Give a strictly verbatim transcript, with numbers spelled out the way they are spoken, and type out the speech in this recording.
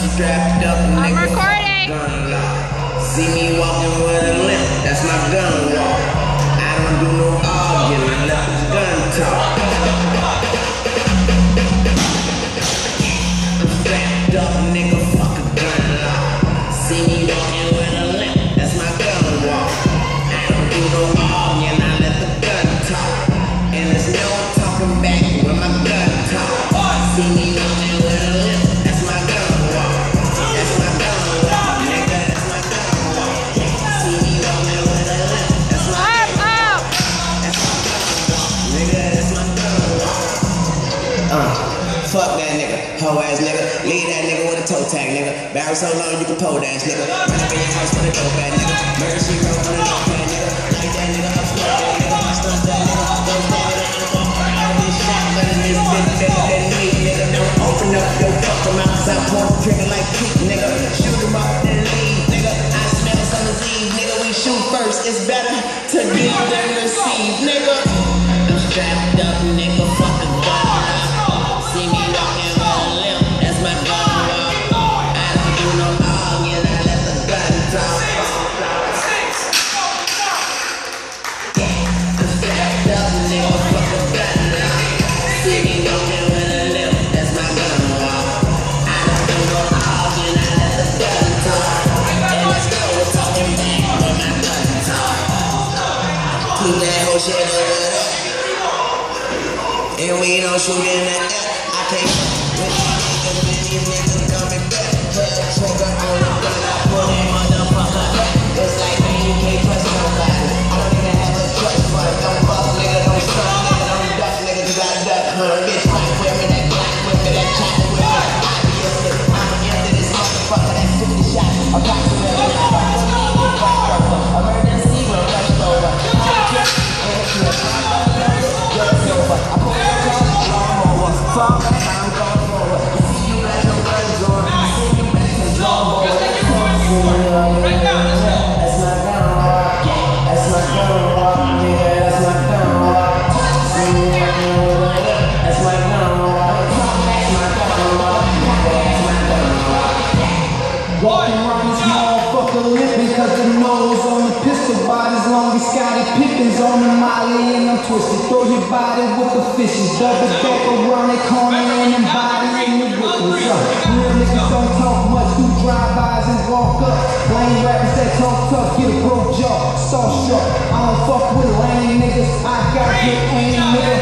strapped up, I'm nigga. recording. Gun lock. See me walking with a limp, that's my gun walk. I don't do no arguing, I let the gun talk. I'm strapped up, nigga, fuck a gun lock. See me walking with a limp, that's my gun walk. I don't do no arguing, I let the gun talk. And there's no talking back when my gun talk. See me walking with a limp, that's my gun walk. That's my gun walk, nigga, that's my gun walk. See me walking with a limp, that's my gun walk. That's my gun walk, nigga, that's my gun walk. Uh, fuck that nigga, hoe ass nigga. Leave that nigga with a toe tag, nigga. Barrel so long you can pole dance, nigga. Run up in your house with a dope ass nigga. Murder she wrote on a notepad, nigga. Like that nigga, up smoke that nigga. Stunt that nigga, go down and I'm gon' burn out this shot. But this bitch better than me, nigga. Don't open up your fucking mouth, cause I pull the trigger like Pete, nigga. Shoot him up and leave, nigga. I smell summer's eve, nigga. We shoot first, it's better to give than receive, nigga. I'm strapped up, nigga. Fuck a gun. See me walking with a limp, that's my gun walk. I don't do no arguing, I let the gun talk. I'm strapped up, nigga, fuck a gun now. See me walking with a limp, that's my gun walk. I don't do no arguing, I let the gun talk. And let's go, we're talking back when my gun talk. Keep that whole shit over there. And we don't shoot in the air. I can't with these niggas, with these niggas coming back. Put a trigger on the gun, I pull that motherfucker back. It's like, man, you can't trust nobody. I don't even have a trust fund. Don't fuck, nigga, don't stunt, nigga, don't duck, nigga, cause I duck, huh? Bitch, fight with me, that black with me, that chop with me. Obviously, I'ma enter this motherfucker, that's fifty shots. Approximately, that fuck with me, get fucked over. Emergency, we'll rush over. I'm just, and it's your get us over. I pull the gun, long over. Fuck, I'm going forward. I see you like no guns on. I see you back to drum over. Right now, that's my gun walk. That's my gun walk, nigga. That's my gun walk. See me walking with a limp. That's my gun walk. That's my gun walk. That's my gun walk. Walking around this motherfucker limping cause the nose on the pistol bodies long as Scotty Pippins on the molly and I'm twisted. Throw your body with the fishes, double deck around the corner and them body in the whippers. Uh, real niggas don't talk much, do drive-bys and walk up. Lame rappers that talk tough, get a broke jaw, starstruck. I don't fuck with lame niggas, I got good aim, nigga.